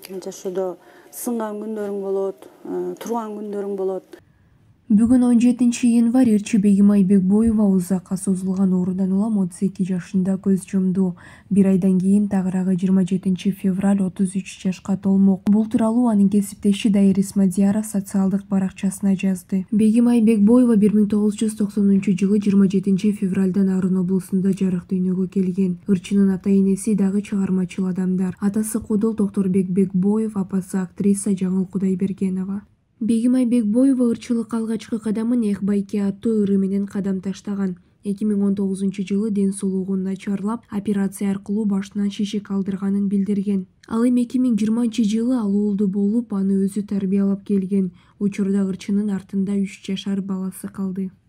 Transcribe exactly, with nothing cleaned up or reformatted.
жашоодо сынган күндөрүң болот, турган күндөрүң болот. Бүгүн он жетинчи январь Ирчи Бегим Айбекбоева узакка созулган оорудан улам отуз эки жашында көз жумду. Бир айдан кийин тагыраагы жыйырма жетинчи февраль отуз үч жашка толмок. Бул тууралуу анын кесиптеши Дайыр Исмадияров социалдык баракчасына жазды. Бегим Айбекбоева бир миң тогуз жүз токсонунчу жылы жыйырма жетинчи февралда Нарын облусунда жарык дүйнөгө келген. Ырчынын ата-энеси дагы чыгармачыл адамдар. Атасы Кодол Токторбек Бекбоев, апасы актриса Жаңыл Кудайбергенова. Бегим Айбекбоева ырчылыкка алгачкы кадамын Эх байке аттуу ыры менен кадам таштаган. эки миң он тогузунчу жылы ден соолугун начарлап, операция аркылуу башынан шишик алдырганын билдирген. Ал эми эки миң жыйырманчы жылы ал уулду болуп, аны өзү тарбиялап келген. Учурда ырчынын артында үч жашар баласы калды.